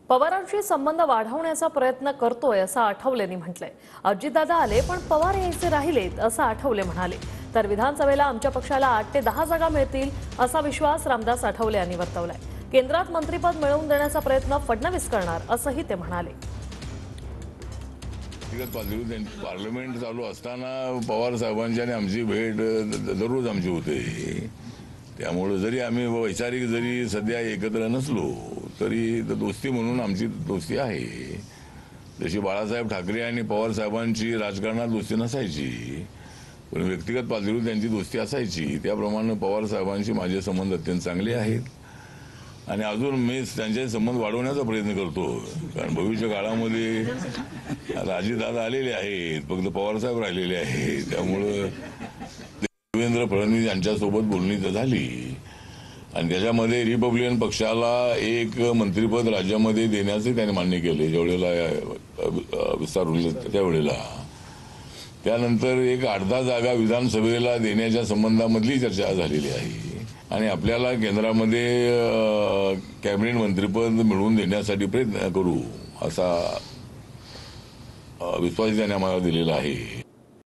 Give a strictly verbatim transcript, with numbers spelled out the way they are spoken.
पवारांशी संबंध वाढवण्याचा प्रयत्न करतोय असं आठवलेंनी म्हटलंय। अजितदादा आले पण पवार यायचे राहिलेत असं आठवले म्हणाले। तर विधानसभेला आमच्या पक्षाला आठ ते दहा जागा मिळतील असा विश्वास रामदास आठवले यांनी वर्तवलाय। केंद्रात मंत्रिपद मिळवून देण्याचा प्रयत्न फडणवीस करणार असंही ते म्हणाले। पार्लमेंट चालू असताना पवार साहेबांची आणि आमची भेट दररोज आमची होते। त्यामुळे जरी आम्ही वैचारिक जरी सध्या एकत्र नसलो तरी दोस्ती म्हणून आमची दोस्ती आहे। जशी बाळासाहेब ठाकरे आणि पवार साहेबांची राजकारणात दोस्ती नसायची पण व्यक्तिगत पातळीवर त्यांची दोस्ती असायची, त्याप्रमाणे पवार साहेबांशी माझे संबंध अत्यंत चांगले आहेत आणि अजून मी त्यांचे संबंध वाढवण्याचा प्रयत्न करतो। कारण भविष्य काळामध्ये अजितदादा आलेले आहेत, फक्त पवार साहेब राहिलेले आहेत। त्यामुळे देवेंद्र फडणवीस यांच्यासोबत बोलणी झाली आणि त्याच्यामध्ये रिपब्लिकन पक्षाला एक मंत्रिपद राज्यामध्ये देण्याचे त्याने मान्य केले ज्यावेळेला विस्तार होईल त्यावेळेला। त्यानंतर एक आठ दहा जागा विधानसभेला देण्याच्या संबंधामधली चर्चा झालेली आहे आणि आपल्याला केंद्रामध्ये कॅबिनेट मंत्रिपद मिळवून देण्यासाठी प्रयत्न करू असा विश्वास त्याने आम्हाला दिलेला आहे।